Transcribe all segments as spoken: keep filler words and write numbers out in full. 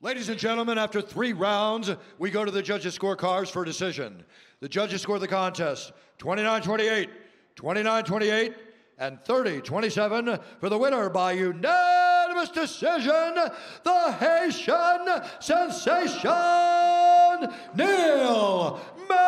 Ladies and gentlemen, after three rounds, we go to the judges' scorecards for a decision. The judges score the contest twenty-nine twenty-eight, twenty-nine twenty-eight, and thirty twenty-seven for the winner by unanimous decision, the Haitian sensation, Neil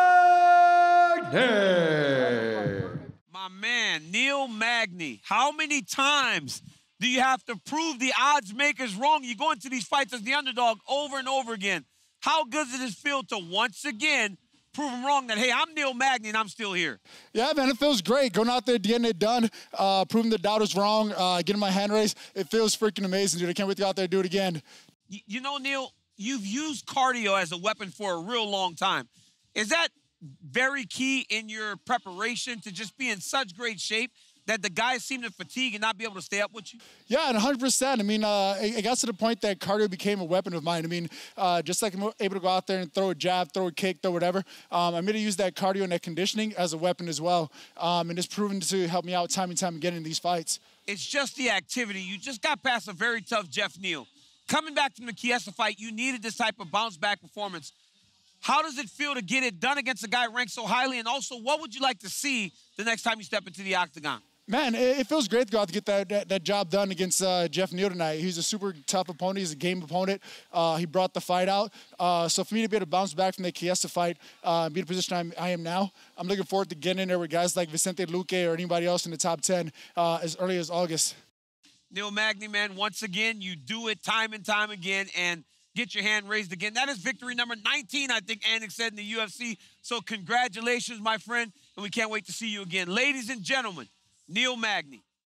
Magny. My man, Neil Magny. How many times do you have to prove the odds makers wrong? You go into these fights as the underdog over and over again. How good does it feel to once again prove them wrong that, hey, I'm Neil Magny and I'm still here? Yeah, man, it feels great. Going out there, getting it done, uh, proving the doubters wrong, uh, getting my hand raised. It feels freaking amazing, dude. I can't wait to go out there and do it again. You, you know, Neil, you've used cardio as a weapon for a real long time. Is that very key in your preparation to just be in such great shape that the guys seem to fatigue and not be able to stay up with you? Yeah, and one hundred percent. I mean, uh, it, it got to the point that cardio became a weapon of mine. I mean, uh, just like I'm able to go out there and throw a jab, throw a kick, throw whatever, um, I'm going to use that cardio and that conditioning as a weapon as well. Um, and it's proven to help me out time and time again in these fights. It's just the activity. You just got past a very tough Geoff Neal. Coming back from the Chiesa fight, you needed this type of bounce-back performance. How does it feel to get it done against a guy ranked so highly? And also, what would you like to see the next time you step into the octagon? Man, it, it feels great to go out to get that, that, that job done against uh, Geoff Neal tonight. He's a super tough opponent. He's a game opponent. Uh, he brought the fight out. Uh, so for me to be able to bounce back from the Chiesa fight, uh, be in the position I'm, I am now, I'm looking forward to getting in there with guys like Vicente Luque or anybody else in the top ten uh, as early as August. Neil Magny, man, once again, you do it time and time again, and get your hand raised again. That is victory number nineteen, I think Anik said, in the U F C. So congratulations, my friend, and we can't wait to see you again. Ladies and gentlemen, Neil Magny.